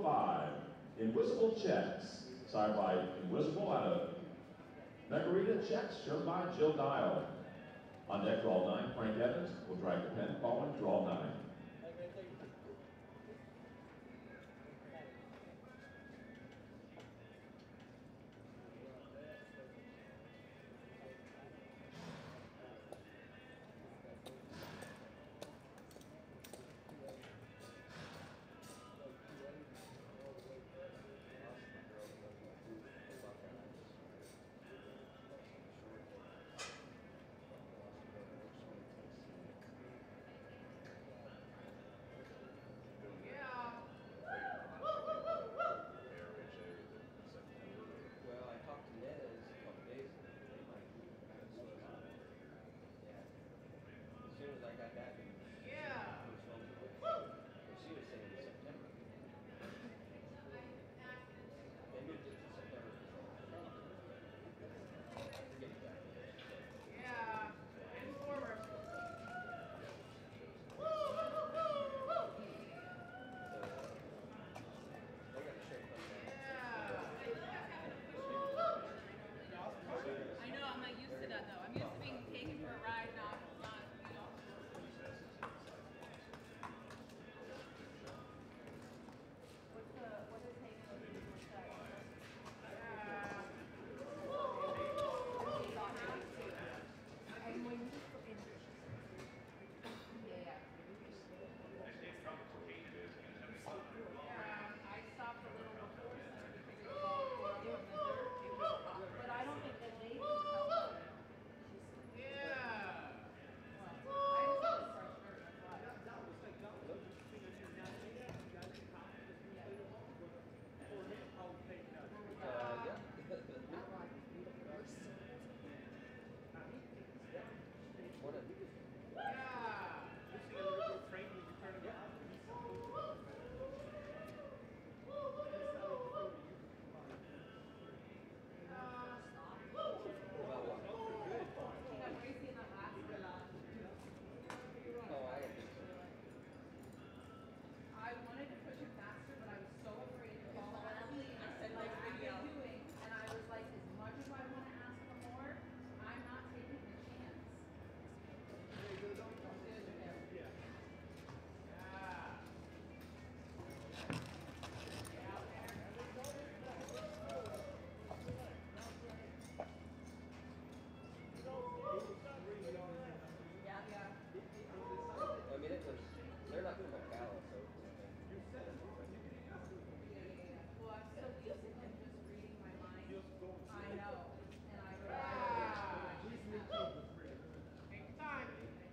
5, Invisible Checks, signed by Invisible out of Margarita Checks, shown by Jill Dial. On deck, draw 9, Frank Evans will drag the pen following draw 9. Well, I talked to Nez a couple days ago. They might be yeah. As soon as I got that news, she was saying in September. They moved it to September. Yeah, and forward. I know, I'm not used to that though. I'm used to being taken for a ride, not you know. What is taking I stopped a little before but I don't think that they yeah. I wanted to push it faster, but I was so afraid to fall out. I said, like, what are you doing? And I was like, as much as I want to ask for more, I'm not taking the chance. Yeah. I mean, they're not going to Macau, so. Well, I'm still using him just reading my mind. I know. And I take time.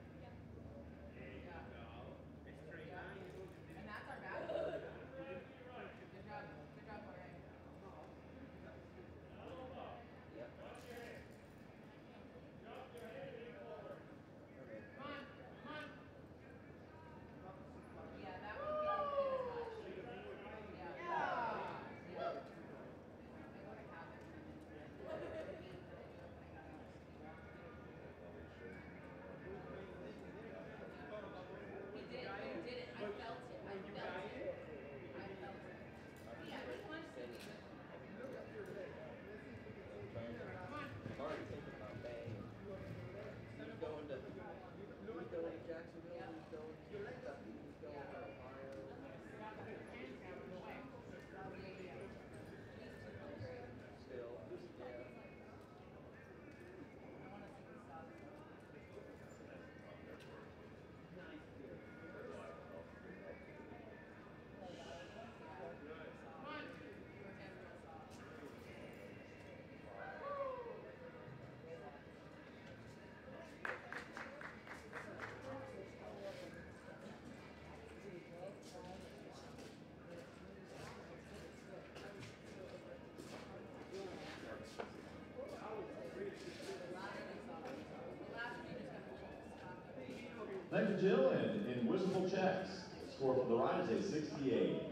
And that's our battle. Good job. Good job, Jorge. Come on. Yeah, that one didn't fit as much. Yeah. He did it. I felt it. Yeah, he wants to be with me. Come on. I'm already thinking about Bay. He's going to Jacksonville, he's going to Kentucky, he's going to Ohio. Still, yeah. Come on. Thank you, Jill, and Invisible Checks. Score for the ride is a 68.